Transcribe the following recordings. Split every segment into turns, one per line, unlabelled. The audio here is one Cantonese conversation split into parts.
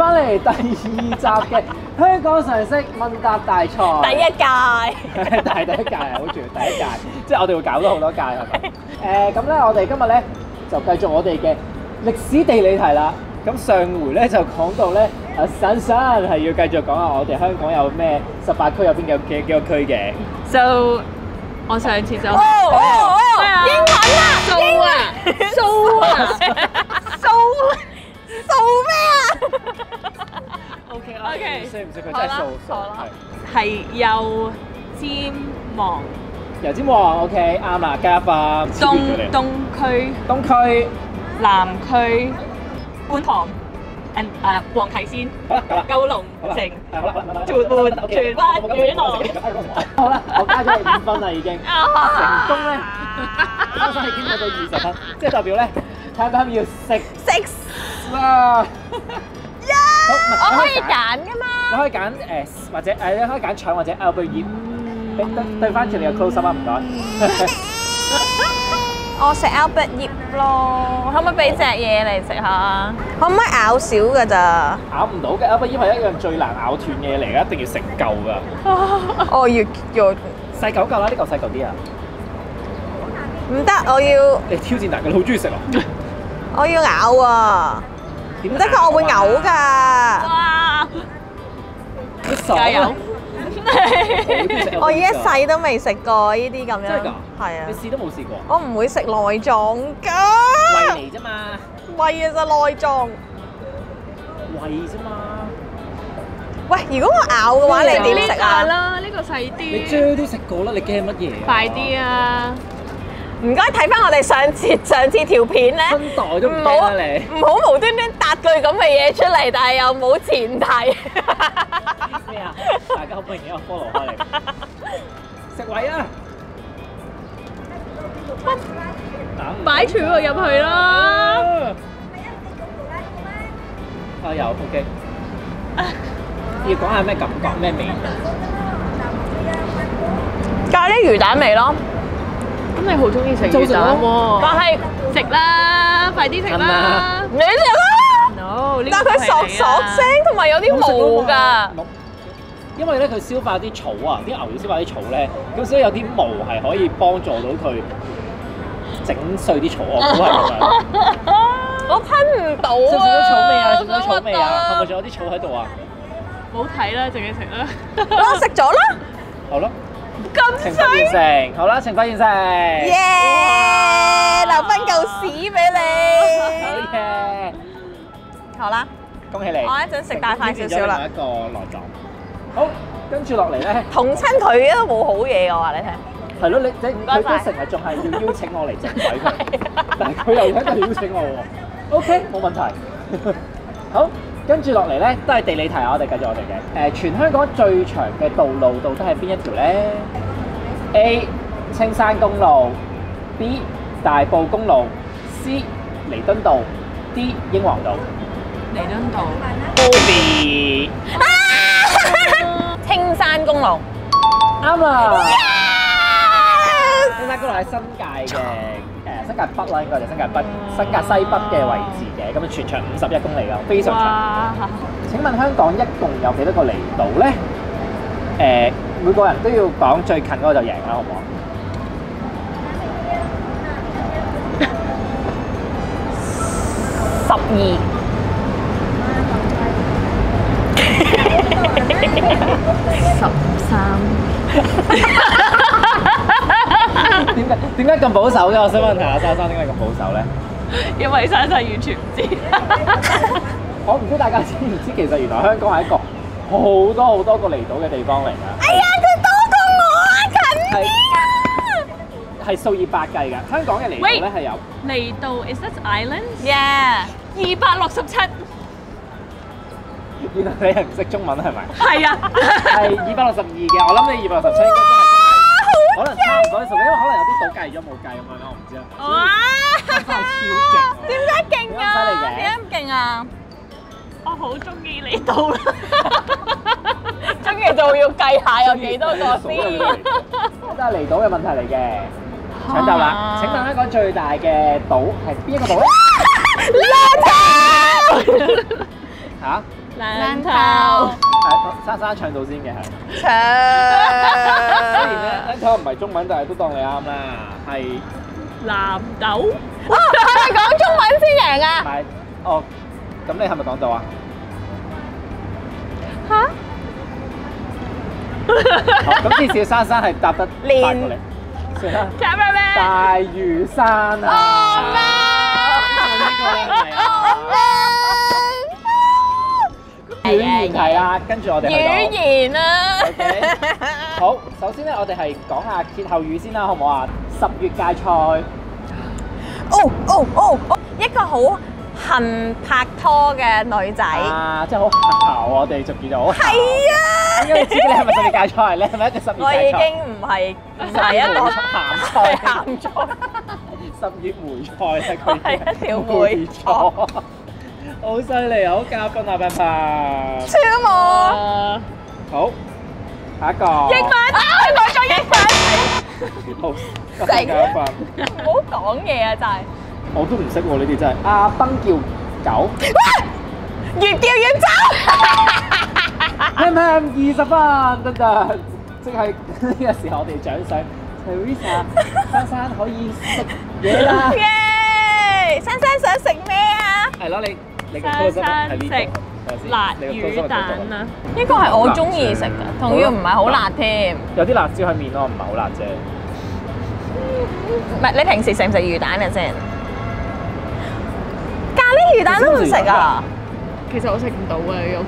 翻嚟第2集嘅香港常識問答大賽。
第一屆，
但係第一屆係好重要，第一屆，即係我哋會搞多好多屆係咪？咁咧，我哋今日咧就繼續我哋嘅歷史地理題啦。咁上回咧就講到咧，珊珊係要繼續講下我哋香港有咩18區入邊有幾個區嘅。
So 我上次就
英文啊，
數啊，數啊，
數咩啊
OK 啦
OK
識唔識佢真係數
係右尖旺，
油尖旺 OK 啱啦，加分。
東區、
東區
南區、觀塘、黃提仙、九龍城、屯門、荃灣、元朗。
好啦，我加咗你5分啦已經，成功咧，珊珊已經攞到20分，即係代表咧，睇下要食啦。
我可以揀噶嘛？
你可以揀或者你可以揀腸或者albert葉，對翻住你個 close up 啊，唔該。
我食 Albert 葉咯，可唔可以俾隻嘢嚟食下？可唔可以咬少㗎咋？
咬唔到嘅 albert 葉係一樣最難咬斷嘅嘢嚟嘅，一定要食夠㗎。
哦，要
細嚿夠啦，呢嚿細嚿啲啊！
唔得，我要
你挑戰大佢，好中意食啊！
我要咬啊！唔得㗎，我會嘔㗎。
哇！
你爽
加油！
我一世都未食過呢啲咁樣。
真係㗎？
係啊。
你試都冇試過？
我唔會食內臟㗎。
胃嚟啫嘛，
胃啊，就內臟。
胃啫嘛。
喂，如果我咬嘅話，你點食啊？
啦，呢個細啲。
你追都食過啦，你驚乜嘢啊？
快啲啊！
唔該，睇翻我哋上次條片咧，
春袋都唔驚啦你。
唔好無端端答句咁嘅嘢出嚟，但係又冇前提。
咩啊？大家好歡迎我 follow 開你。食位啊！
擺全部入去啦！
啊有 OK。要講下咩感覺咩味？
咖喱魚蛋味咯。
咁你好中意食魚蛋喎？
但係
食啦，快啲食啦！
你食啦。
No，
但係佢索聲同埋有啲毛㗎。
因為咧佢消化啲草啊，啲牛要消化啲草咧，咁所以有啲毛係可以幫助到佢整碎啲草，我估係咁樣。
我噴唔到啊！
食唔食到草味啊？食唔食到草味啊？係咪仲有啲草喺度啊？
冇睇啦，淨係食啦。
我食咗啦。
好啦，
咁
懲罰完成，好啦，懲罰完成。
耶！留翻嚿屎俾你。
好嘢！
好啦，
恭喜你！
我一陣食大塊少少啦。
另一個內臟。好，跟住落嚟咧，
同親佢都冇好嘢嘅話，你聽。
係咯，佢都成日仲係要邀請我嚟整鬼佢，但係佢又喺度邀請我喎。OK， 冇問題。好，跟住落嚟咧都係地理題啊，我哋繼續我哋嘅。全香港最長嘅道路到底係邊一條咧 ？A. 青山公路 B. 大埔公路 C. 彌敦道 D. 英皇道。
彌敦道。
Bobby。
青山公路。
啱啦！青山公路喺新界嘅新界北啦，應該就新界北、新界西北嘅位置嘅，咁全長51公里㗎，非常長。
哇！
請問香港一共有幾多個離島咧？每個人都要講最近嗰個就贏啦，好唔好
12。
點解咁保守嘅？我想問下珊珊點解咁保守咧？
因為珊珊完全唔知。
我唔知大家知唔知，其實原來香港係一個好多個離島嘅地方嚟㗎。
哎呀，佢多過我啊，近啲啊！
係數以百計㗎。香港嘅離島咧係有
離島 is that island？
Yeah，
267。
原來你係唔識中文係咪？
係啊。
係262嘅，我諗你267應該真係。可能差唔多數，因為可能有啲島計咗冇計咁樣啦，我唔知啊。
哇！
真係超勁！
點解勁啊？
犀利嘅。
點解咁勁啊？
我好中意離島啦。
中意就要計下有幾多個先。
都係離島嘅問題嚟嘅。搶答啦！請問香港最大嘅島係邊一個島咧？
兩條。
嚇？
兩頭。
係珊珊唱到先嘅係。雖然咧，兩頭唔係中文，但係都當你啱啦，係。
藍豆。
哇！係咪講中文先贏啊？
係。哦，咁你係咪講到啊？
嚇？
好，咁至少珊珊係答得快過你。算啦。大嶼山啊！呢個咧係啊。語言題啦，跟住我哋去到
語言啊。
OK， 好，首先咧，我哋係講下歇後語先啦，好唔好啊？10月芥菜。
一個好恨拍拖嘅女仔。
啊，即係好姣，我哋就叫做好姣。
係啊。
點解你知你係咪10月芥菜？你係咪一隻10月芥菜？
我已經唔係一個
鹹菜。
鹹菜。
10月梅菜係佢。
係一條梅菜。
好犀利，好加分啊 Pan Pan。
超冇。
好，下一個。
英文啊！佢講咗英文。
好，加分。
唔好講嘢啊！真係。
我都唔識喎，呢啲真係。阿崩叫狗。
越叫越走。
Pan Pan 20分，得得，即係呢個時候我哋獎賞 Teresa 珊珊可以食嘢啦。
耶！珊珊想食咩啊？
係咯，你個
珊珊
係呢
食辣魚蛋啊！
呢個係我中意食嘅，仲要唔係好辣添。
有啲辣椒喺面咯，唔係好辣啫。
唔係，你平時食唔食魚蛋嘅先？咖喱魚蛋都唔食啊？
其實我食唔到啊，有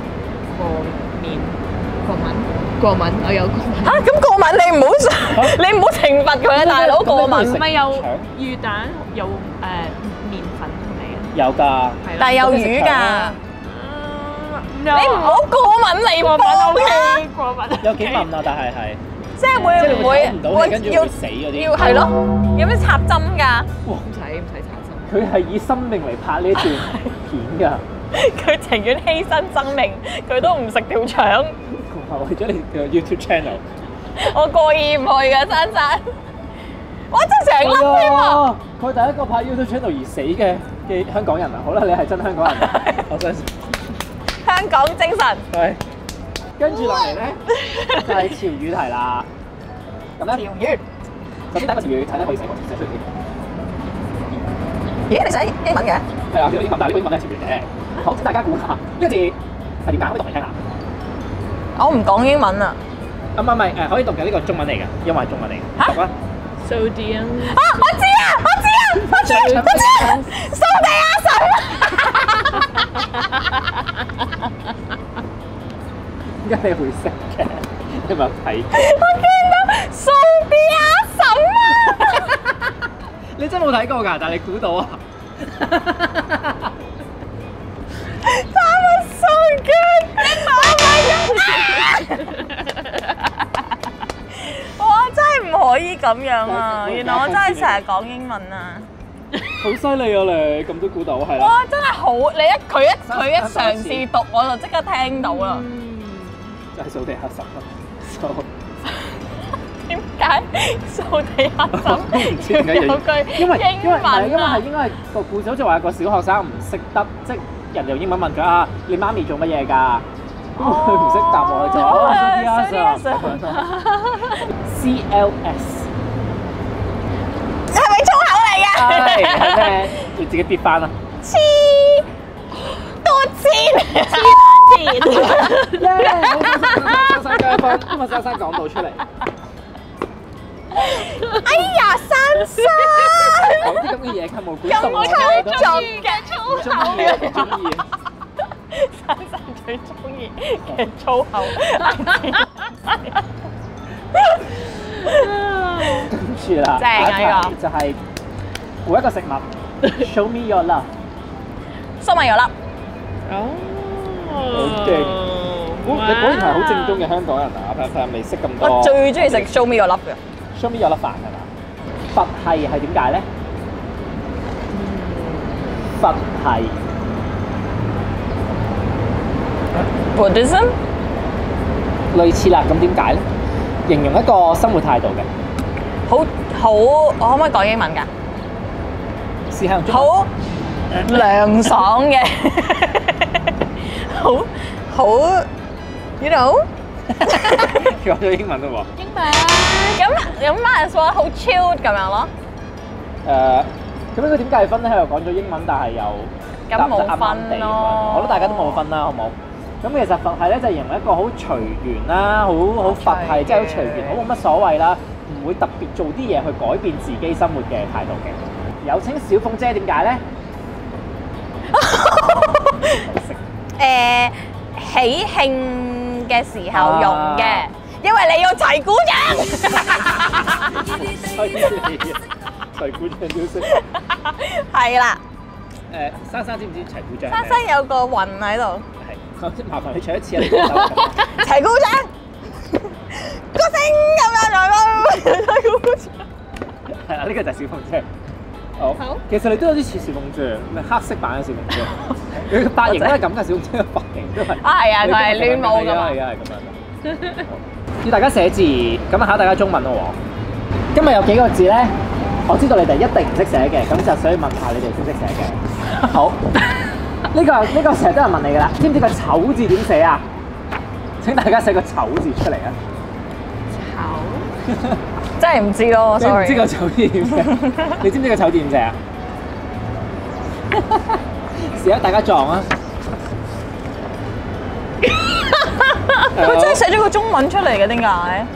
過敏，我有過敏。
嚇！咁過敏你唔好你唔好懲罰佢啊，大佬過敏。
唔係有魚蛋有麵粉味啊？
有㗎，
但係有魚㗎。你唔好過敏嚟幫啦！
過敏。
有幾問啊？但係
即係會唔會
唔到你，跟住會死嗰啲。
要係咯，有咩插針㗎？
唔使插針。
佢係以生命嚟拍呢段片㗎。
佢情願犧牲生命，佢都唔食條腸。
為咗你嘅 YouTube channel，
我過意唔去㗎，珊珊。我真係成粒添啊！
佢第一個拍 YouTube channel 而死嘅香港人啊！好啦，你係真香港人，我相信。
香港精神。
係。跟住落嚟咧，就係潮語題啦。咁咧，
潮語。
首先第一個潮語睇咧可以寫出嚟先。
咦？你寫英文嘅？
係啊，呢個英文，但係呢個英文係潮語嘅。好，請大家估下呢個字係點解？可以讀嚟聽下。
我唔講英文啊。
唔係可以讀嘅，呢個中文嚟嘅，因為係中文嚟嘅。讀啦。
Sodium。
啊！我知啊！掃地阿嬸。
點解你會識嘅？你咪有睇？
我見到掃地阿嬸啊！
你真冇睇過㗎，但係你估到啊
！That was so good！Oh my god！我真係唔可以咁樣啊！原來我真係成日講英文啊！
好犀利啊你，咁都估到係啦！
哇！真係好，佢一嘗試讀，我就即刻聽到啦。
就係掃地阿嬸啦，
點解掃地阿嬸
要有句
英文啊？
因為個故事好似話有個小學生唔識得，即係人哋用英文問佢啊，你媽咪做乜嘢㗎？咁佢唔識答我就掃地阿嬸。CLS
係咪粗口嚟㗎？
係咩？你自己跌翻啦！
黐多錢。
珊加分，因為珊珊講到出嚟。
哎呀，珊珊！
講啲咁嘅嘢，佢冇估中我。
咁粗嘅粗口。
中意。
珊珊最中意嘅粗口。
跟住啦，
正啊呢個。
就係估一個食物 ，Show me your love。
粟米油粒。
哦。
好勁！你果然係好正宗嘅香港人啊！佢未識咁多。
我最中意食 show me your love 嘅。
show me your love 飯係嘛？佛系係點解咧？佛系。
Buddhism
類似啦，咁點解咧？形容一個生活態度嘅。
好，我可唔可以講英文㗎？
試下用中文。
好涼爽嘅。 好，you know？
講咗英文咯喎。
英文。
咁咪話好 chill 咁樣咯。
咁應該點計分咧？佢又講咗英文，但係又
咁冇分咯。
我覺得大家都冇分啦，好唔好？咁其實佛系咧就形容一個好隨緣啦，好佛系，即係好隨緣，好冇乜所謂啦，唔會特別做啲嘢去改變自己生活嘅態度嘅。有請小鳳姐點解咧？
喜慶嘅時候用嘅，因為你要齊鼓掌。
齊鼓掌都識。
係啦。
珊珊知唔知齊鼓掌？
珊珊有個雲喺度。
係，麻煩你唱一次啊！你歌手。
齊鼓掌，歌聲咁樣來咯。齊鼓掌。
係啦，呢個就係小鳳姐。好。其實你都有啲似小鳳姐，咪黑色版嘅小鳳姐。佢髮型都係咁嘅，小鳳姐嘅髮型都係。
係啊，佢係亂舞㗎嘛。
係啊，係咁樣。要大家寫字，咁啊考大家中文咯喎。今日有幾個字咧？我知道你哋一定唔識寫嘅，咁就所以問下你哋識唔識寫嘅。好，呢個成日都有人問你㗎啦，知唔知個醜字點寫啊？請大家寫個醜字出嚟啊！
醜，真係唔知咯，sorry。
你唔知個醜字點寫？你知唔知個醜字點寫啊？試下大家撞啊！
佢真係寫咗個中文出嚟嘅，點解？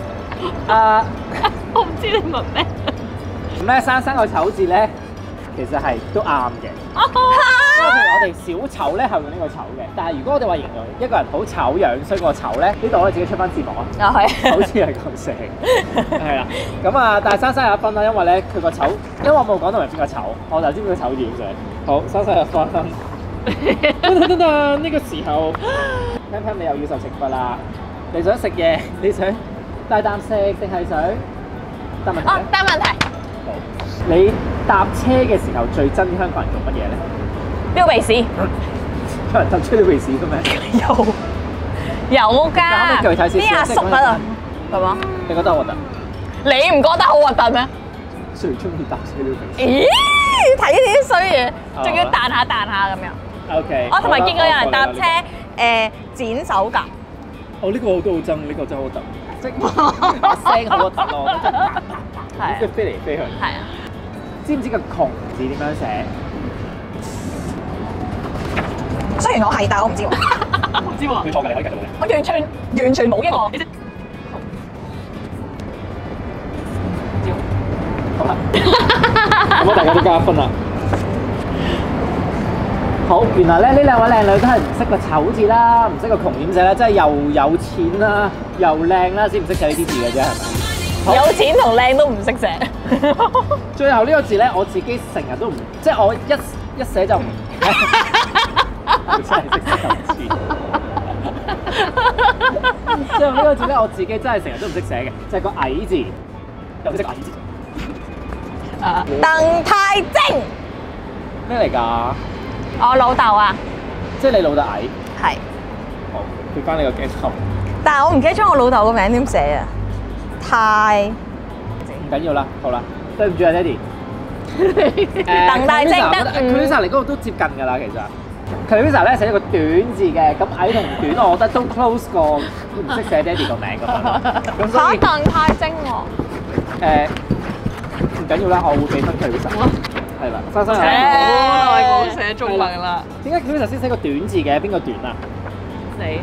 我唔知你問咩。
咁咧，珊珊個醜字咧，其實係都啱嘅。因為譬如我哋小丑咧係用呢個醜嘅，但係如果我哋話形容一個人好醜樣衰個醜咧，呢度可以自己出翻字幕啊。
係。
好似係咁寫，係啦。咁啊，但係珊珊有一分啦，因為咧佢個醜，因為我冇講到係邊個醜，我就知邊個醜字點寫。好，珊珊有分。呢個時候，聽聽你又要受懲罰啦。你想食嘢？你想大啖食定係想答問題？
哦，答問題。
好，你搭車嘅時候最憎香港人做乜嘢咧？
飆鼻屎。
有人就吹到鼻屎嘅咩？
有㗎。
可唔可以具體少少？
啲阿叔喺度，係嘛？
你覺得好核突？
你唔覺得好核突咩？
最中意搭車撩鼻屎。
咦？睇呢啲衰嘢，仲要彈下咁樣。
OK。
我同埋見過有人搭車剪手甲。
哦，呢個我都好憎，呢個真係好核突，即係聲好核突咯，真係即係飛嚟飛去。
係啊。
知唔知個窮字點樣寫？
雖然我係，但係我唔知喎。
我唔知喎。
佢錯㗎，你可以繼續嘅。
我完全冇一個。
好啦，咁大家都加分啦。好，原來咧呢兩位靚女都係唔識個醜字啦，唔識個窮點寫啦，即係又有錢啦，又靚啦，先唔識寫呢啲字嘅啫，係咪？
有錢同靚都唔識寫。
最後呢個字咧，我自己成日都唔，即係我一寫就唔，真係識寫咁字。最後呢個字咧，我自己真係成日都唔識寫嘅，就係個矮字，又唔識個矮字。
鄧太精。
咩嚟㗎？
我老豆啊。
即係你老豆矮。
係。
好，俾翻你個鏡頭。
但係我唔記得咗我老豆個名點寫啊。太。
唔緊要啦，好啦，對唔住啊，爹哋。
鄧大精得。
Clarissa 你嗰個都接近㗎啦，其實。Clarissa 咧寫一個短字嘅，咁矮同短，我覺得都 close 過唔識寫爹哋個名咁樣咯。咁所以
鄧太精喎。
唔緊要啦，我會俾分 Clarissa。係啦，珊珊有。
好耐冇寫中文啦。
點解 Clarissa 先寫個短字嘅？邊個短啊？
你。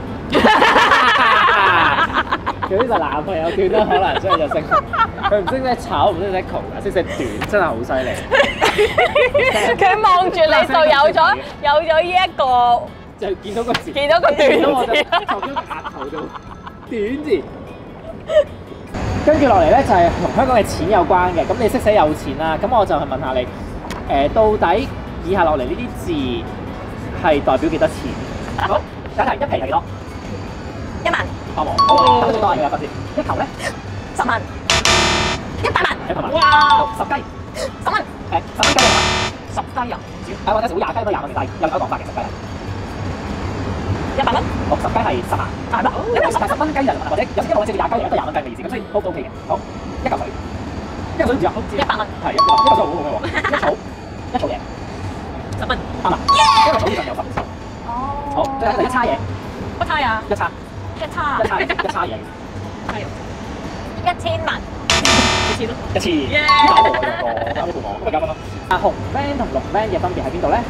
佢呢個男朋友短啦，可能所以就識。佢唔識寫醜，唔識寫窮啊，識寫短，真係好犀利。
佢望住你就有咗呢一個，
就見到個字，
見到個短字，
我就從咗個額頭度短字。跟住落嚟咧就係同香港嘅錢有關嘅，咁你識寫有錢啦，咁我就去問下你，到底以下落嚟呢啲字係代表幾多錢？好，第一題，一皮係幾多
1萬。
啱喎，好，咁多係幾多分先？一球咧
10萬。100萬。
100萬。
哇
！10雞
10蚊。
10蚊雞啊
10雞啊？
少，或者少20雞都20蚊嘅，但係有講法嘅10雞。
100蚊。
好，10雞係10萬，係咩？因為10蚊雞人或者有時因為我借20雞人都20蚊雞嘅意思，咁所以都 OK 嘅。好，一嚿水，一嚿水唔知啊
，100蚊。
係一嚿水好好嘅喎，一草嘢
10蚊。
啱啦，一個草字上有10。好，最後第一叉嘢，
不差呀，
一叉嘢，
係1000萬，一次咯，
一次打我兩個，啱啱我，咁咪加分咯。紅 van 同綠 van 嘅分別喺邊度咧？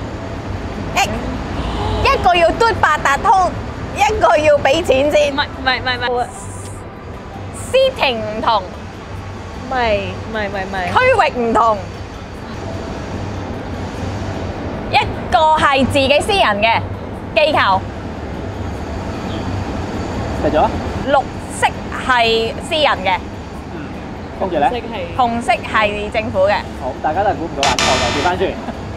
一個要嘟八達通，一個要俾錢先。
唔係，Sitting 唔同，唔係，
區域唔同，一個係自己私人嘅機構，
繼續啊！
綠色係私人嘅，
跟住咧，
紅色係政府嘅。
好，大家都係估唔到話錯嘅，調翻轉。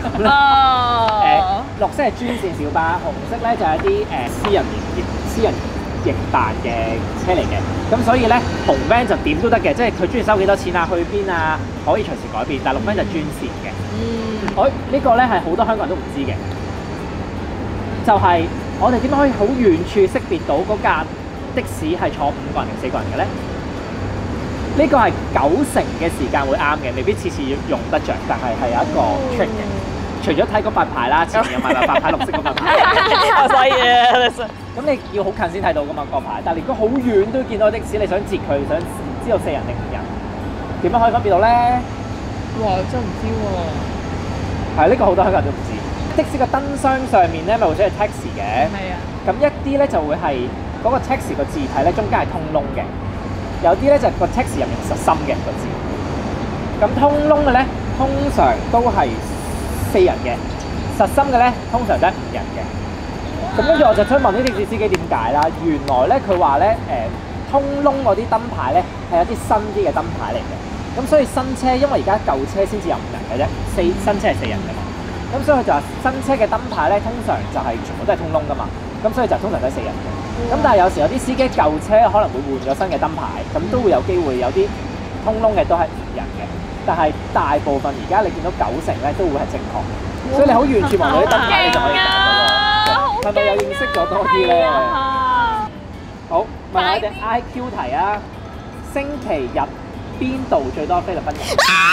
哦，
綠色係專線小巴，紅色咧就係一啲私人營辦嘅車嚟嘅。咁所以咧，紅 van 就點都得嘅，即係佢中意收幾多錢啊，去邊啊，可以隨時改變。但係綠 van 就專線嘅。呢個咧係好多香港人都唔知嘅，就係我哋點樣可以好遠處識別到嗰架的士係坐5個人定4個人嘅咧？呢個係90%嘅時間會啱嘅，未必次次用得着，但係係有一個 trick 嘅。除咗睇嗰塊牌啦，前面有埋白牌、綠色嗰塊牌。
所以
咁你要好近先睇到噶嘛個牌，但係如果好遠都見到的士，你想截佢，想知道4人定5人，點樣可以分別到咧？
哇，真唔知喎。
係呢個好多香港人都唔知。的士個燈箱上面咧咪會寫係 taxi 嘅，
係啊。
咁一啲咧就會係嗰個 taxi 個字體咧中間係通窿嘅，有啲咧就個 taxi 入面實心嘅個字。咁通窿嘅咧通常都係4人嘅，實心嘅咧通常都係5人嘅。咁跟住我就想問啲的士司機點解啦？原來咧佢話咧通窿嗰啲燈牌咧係一啲新啲嘅燈牌嚟嘅。咁所以新車因為而家舊車先至有5人嘅啫，新車係4人㗎嘛。咁所以佢就話新車嘅燈牌咧通常就係全部都係通窿㗎嘛。咁所以就通常都係4人嘅。咁但係有時有啲司機舊車可能會換咗新嘅燈牌，咁都會有機會有啲通窿嘅都係5人嘅。但係大部分而家你見到90%咧都會係正確，所以你好遠處望到啲燈牌你就可以揀到喎。係咪有認識咗多啲咧？好，問我哋 IQ 題啊！星期日邊度最多菲律賓人？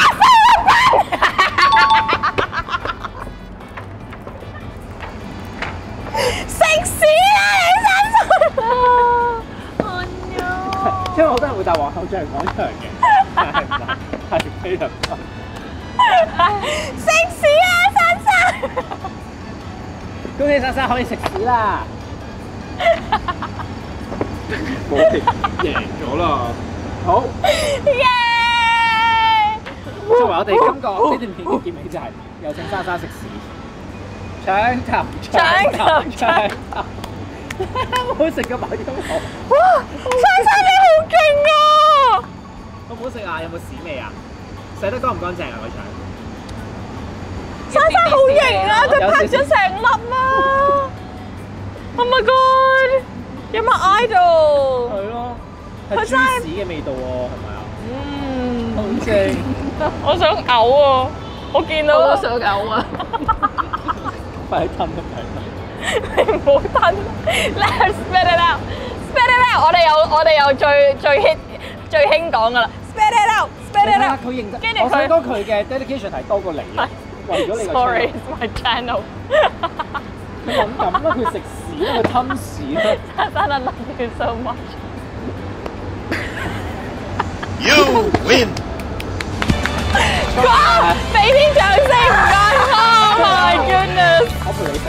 食屎啊！你生
因為好多人會答皇后像廣場嘅，但係唔係，係菲律賓。
食屎啊！珊珊，
恭喜珊珊可以食屎啦！冇停，贏咗啦！好，
耶！
作為我哋今個呢段片嘅結尾就係有請珊珊食屎，搶頭，好食嘅白音樂。
哇！珊珊你好勁啊！
好唔好食啊？有冇屎味啊？洗得乾唔乾淨啊？個腸？
珊珊好型啊！佢拍咗成粒啊 ！Oh my god！有冇 idol？
係咯，係豬屎嘅味道喎，係咪啊？好正！
我想嘔喎！我見到
我都想嘔啊！
快啲吞一吞！
你唔好吞 ，Let's spit it out，spit it out！我哋有最興講噶啦 ，spit it out，spit it out！
佢認真，我想講佢嘅 dedication 係多過你嘅，為咗你個
Sorry，it's my channel。
佢敏感啦，佢食屎啦，佢吞屎啦。
珊珊，I love you so much。
You win！
哇！俾啲掌聲唔該，Oh my goodness！
我陪你食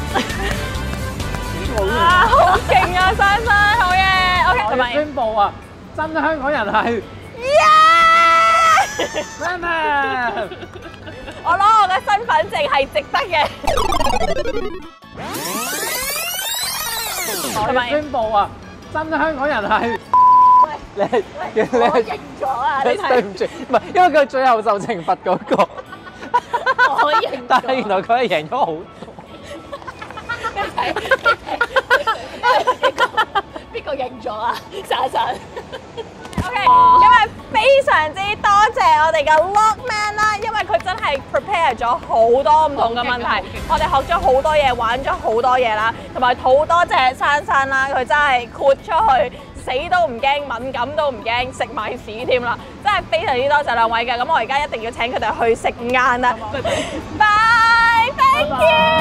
啊，好勁啊，珊珊，好嘢！OK，同埋
宣佈啊，真香港人係
，Yeah！我攞我嘅身份證係值得嘅。
同埋宣佈啊，真香港人係。你
我贏咗啊！你睇，
對唔住，唔係因為佢最後受懲罰嗰個。
我贏，
但係原來佢係贏咗好多。
邊個贏咗啊？珊珊。OK，因為非常之多謝我哋嘅 Lockman 啦，因為佢真係 prepare 咗好多唔同嘅問題，我哋學咗好多嘢，玩咗好多嘢啦，同埋好多謝珊珊啦，佢真係豁出去。死都唔驚，敏感都唔驚，食埋屎添啦！真係非常之多謝兩位嘅，咁我而家一定要請佢哋去食晏啦。拜拜，thank you。